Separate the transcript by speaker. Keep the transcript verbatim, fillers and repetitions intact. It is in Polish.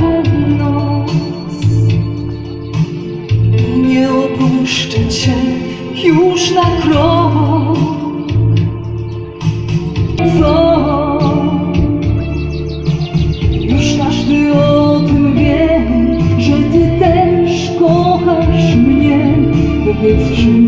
Speaker 1: noc i nie opuszczę cię już na krok. Co? Już każdy o tym wie, że ty też kochasz mnie. Powiedz, że